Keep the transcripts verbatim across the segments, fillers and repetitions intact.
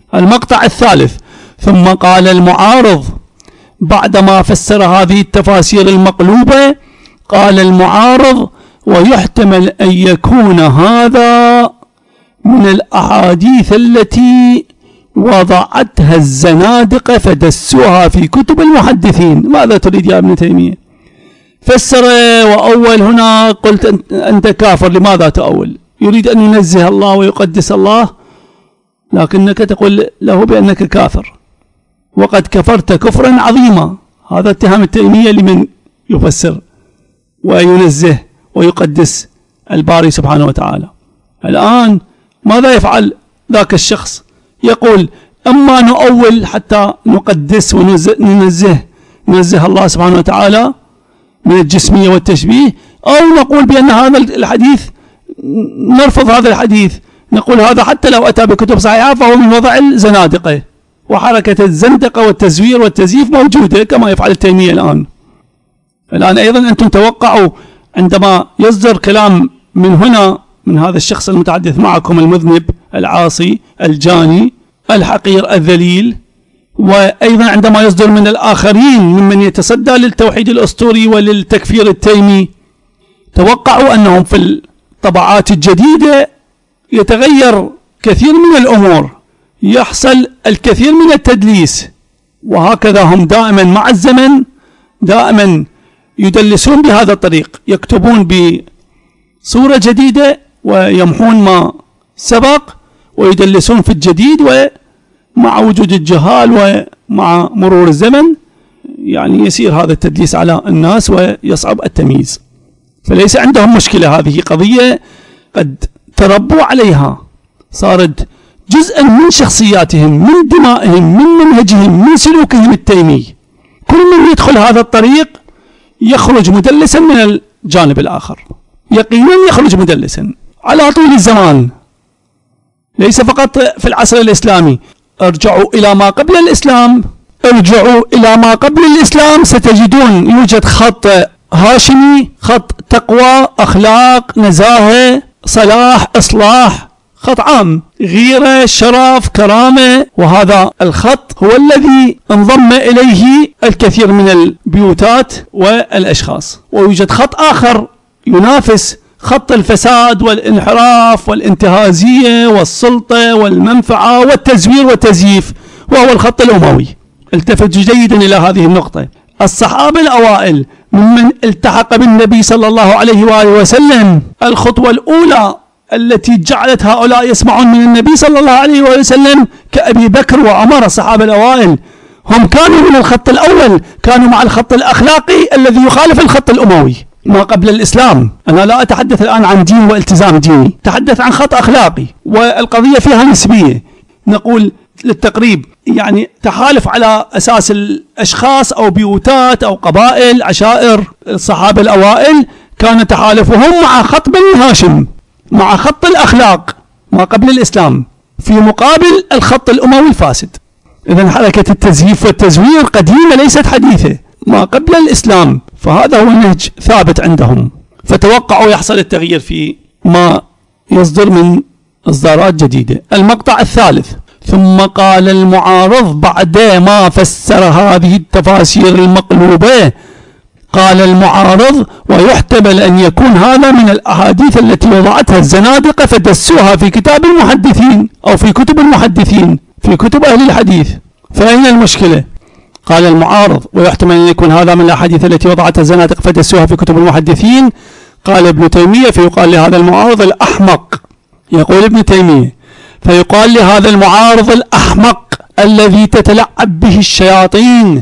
المقطع الثالث: ثم قال المعارض بعدما فسر هذه التفاسير المقلوبة، قال المعارض: ويحتمل أن يكون هذا من الأحاديث التي وضعتها الزنادقة فدسوها في كتب المحدثين. ماذا تريد يا ابن تيمية؟ فسر وأول هنا قلت أنت كافر، لماذا تأول؟ يريد أن ينزه الله ويقدس الله، لكنك تقول له بأنك كافر، وقد كفرت كفرا عظيما. هذا اتهام التيمية لمن يفسر وينزه ويقدس الباري سبحانه وتعالى. الآن ماذا يفعل ذاك الشخص؟ يقول: أما نؤول حتى نقدس وننزه ننزه الله سبحانه وتعالى من الجسمية والتشبيه، أو نقول بأن هذا الحديث نرفض هذا الحديث، نقول هذا حتى لو أتى بكتب صحيحة فهو من وضع الزنادقة، وحركة الزندقة والتزوير والتزييف موجودة كما يفعل التيمية الآن. الآن أيضا أنتم توقعوا عندما يصدر كلام من هنا من هذا الشخص المتحدث معكم المذنب العاصي الجاني الحقير الذليل، وأيضا عندما يصدر من الآخرين ممن يتصدى للتوحيد الأسطوري وللتكفير التيمي، توقعوا أنهم في الطبعات الجديدة يتغير كثير من الأمور، يحصل الكثير من التدليس، وهكذا هم دائما مع الزمن دائما يدلسون بهذا الطريق، يكتبون بصورة جديدة ويمحون ما سبق ويدلسون في الجديد، ومع وجود الجهال ومع مرور الزمن يعني يسير هذا التدليس على الناس ويصعب التمييز. فليس عندهم مشكلة، هذه قضية قد تربوا عليها، صارت جزءا من شخصياتهم، من دمائهم، من منهجهم، من سلوكهم التيمي. كل من يدخل هذا الطريق يخرج مدلسا من الجانب الآخر، يقينا يخرج مدلسا على طول الزمان، ليس فقط في العصر الإسلامي. ارجعوا إلى ما قبل الإسلام، ارجعوا إلى ما قبل الإسلام ستجدون يوجد خط هاشمي، خط تقوى، أخلاق، نزاهة، صلاح، إصلاح، خط عام، غيرة، شرف، كرامة، وهذا الخط هو الذي انضم إليه الكثير من البيوتات والأشخاص. ويوجد خط آخر ينافس خط الفساد والانحراف والانتهازية والسلطة والمنفعة والتزوير والتزييف، وهو الخط الأموي. التفتوا جيدا إلى هذه النقطة. الصحابة الأوائل ممن التحق بالنبي صلى الله عليه وآله وسلم، الخطوة الأولى التي جعلت هؤلاء يسمعون من النبي صلى الله عليه وآله وسلم كأبي بكر وعمر، الصحابة الأوائل هم كانوا من الخط الأول، كانوا مع الخط الأخلاقي الذي يخالف الخط الأموي ما قبل الإسلام. أنا لا أتحدث الآن عن دين والتزام ديني، أتحدث عن خط أخلاقي، والقضية فيها نسبية. نقول للتقريب يعني تحالف على أساس الأشخاص أو بيوتات أو قبائل عشائر. الصحابة الأوائل كان تحالفهم مع خط بني هاشم، مع خط الأخلاق ما قبل الإسلام، في مقابل الخط الأموي الفاسد. إذن حركة التزييف والتزوير قديمة ليست حديثة، ما قبل الإسلام، فهذا هو نهج ثابت عندهم. فتوقعوا يحصل التغيير في ما يصدر من إصدارات جديدة. المقطع الثالث: ثم قال المعارض بعد ما فسر هذه التفاسير المقلوبة، قال المعارض: ويحتمل أن يكون هذا من الأحاديث التي وضعتها الزنادقة فدسوها في كتاب المحدثين أو في كتب المحدثين، في كتب أهل الحديث. فأين المشكلة؟ قال المعارض: ويحتمل أن يكون هذا من الأحاديث التي وضعتها الزنادقة فدسوها في كتب المحدثين. قال ابن تيمية: فيقال لهذا المعارض الأحمق. يقول ابن تيمية: فيقال لهذا المعارض الأحمق الذي تتلعب به الشياطين: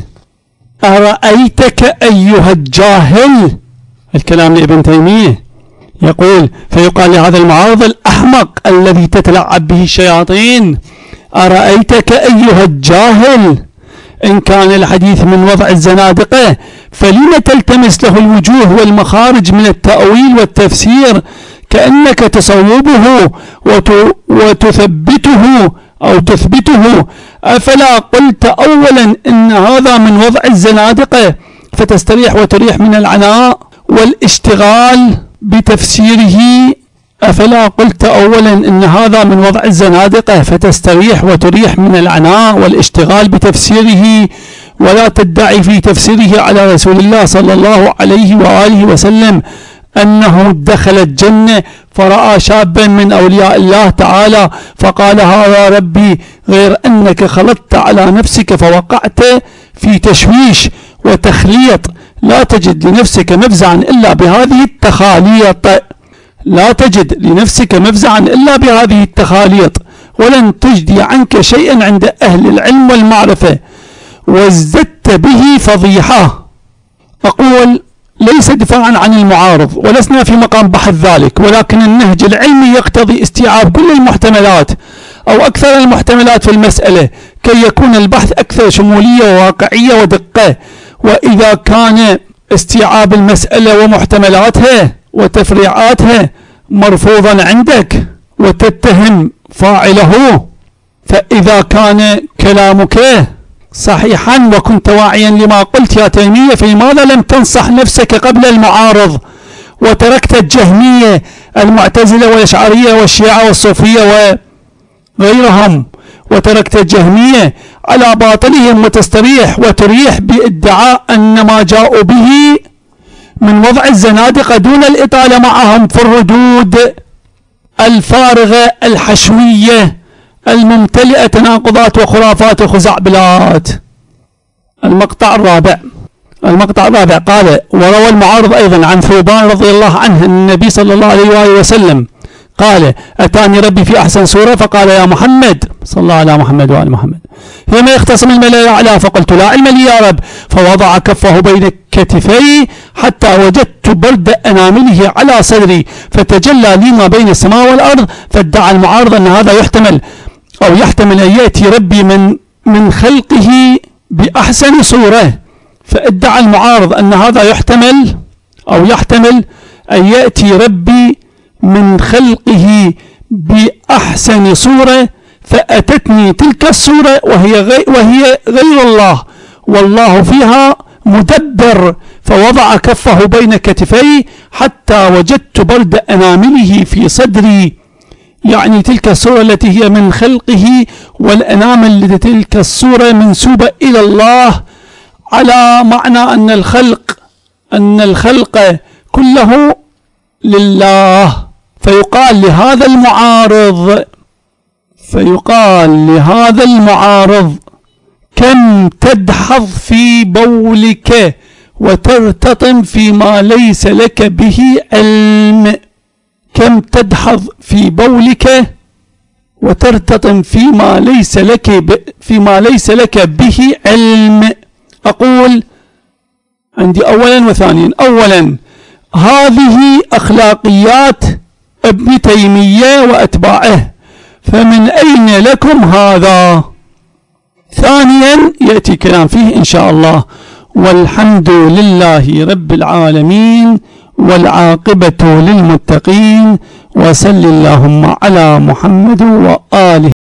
أرأيتك أيها الجاهل. الكلام لابن تيمية، يقول: فيقال لهذا المعارض الأحمق الذي تتلعب به الشياطين: أرأيتك أيها الجاهل، إن كان الحديث من وضع الزنادقة فلم تلتمس له الوجوه والمخارج من التأويل والتفسير كأنك تصوبه وتثبته أو تثبته؟ أفلا قلت أولا إن هذا من وضع الزنادقة فتستريح وتريح من العناء والاشتغال بتفسيره أفلا قلت أولا إن هذا من وضع الزنادقة فتستريح وتريح من العناء والاشتغال بتفسيره، ولا تدعي في تفسيره على رسول الله صلى الله عليه وآله وسلم أنه دخل الجنة فرأى شابا من أولياء الله تعالى فقال هذا ربي، غير أنك خلطت على نفسك فوقعت في تشويش وتخليط، لا تجد لنفسك مفزعا إلا بهذه التخاليط، لا تجد لنفسك مفزعا إلا بهذه التخاليط، ولن تجدي عنك شيئا عند أهل العلم والمعرفة، وازددت به فضيحة. أقول ليس دفاعا عن المعارض، ولسنا في مقام بحث ذلك، ولكن النهج العلمي يقتضي استيعاب كل المحتملات أو أكثر المحتملات في المسألة كي يكون البحث أكثر شمولية وواقعية ودقة. وإذا كان استيعاب المسألة ومحتملاتها وتفريعاتها مرفوضا عندك وتتهم فاعله، فإذا كان كلامك صحيحا وكنت واعيا لما قلت يا تيمية، فلماذا لم تنصح نفسك قبل المعارض وتركت الجهمية المعتزلة والأشعرية والشيعة والصوفية وغيرهم، وتركت الجهمية على باطلهم وتستريح وتريح بادعاء أن ما جاءوا به من وضع الزنادقة دون الإطالة معهم في الردود الفارغة الحشوية الممتلئة تناقضات وخرافات وخزعبلات. المقطع الرابع المقطع الرابع قال: وروى المعارض أيضا عن ثوبان رضي الله عنه أن النبي صلى الله عليه وآله وسلم قال: أتاني ربي في أحسن صورة فقال يا محمد، صلى الله على محمد وآل محمد، فيما يختصم الملأ الأعلى، فقلت لا علم لي يا رب، فوضع كفه بين كتفي حتى وجدت برد أنامله على صدري فتجلى لي ما بين السماء والأرض. فادعى المعارض أن هذا يحتمل أو يحتمل أن يأتي ربي من من خلقه بأحسن صورة. فادعى المعارض أن هذا يحتمل أو يحتمل أن يأتي ربي من خلقه بأحسن صورة، فأتتني تلك الصورة وهي غير, وهي غير الله، والله فيها مدبر، فوضع كفه بين كتفي حتى وجدت برد أنامله في صدري، يعني تلك الصورة التي هي من خلقه، والأنامل لتلك الصورة منسوبة إلى الله، على معنى أن الخلق أن الخلق كله لله. فيقال لهذا المعارض فيقال لهذا المعارض كم تدحض في بولك وترتطم فيما ليس لك به علم، كم تدحض في بولك وترتطم فيما ليس لك ب... فيما ليس لك به علم. أقول عندي أولا وثانيا. أولا، هذه أخلاقيات ابن تيمية وأتباعه، فمن أين لكم هذا؟ ثانيا، يأتي كلام فيه إن شاء الله. والحمد لله رب العالمين والعاقبة للمتقين، وصل اللهم على محمد وآله.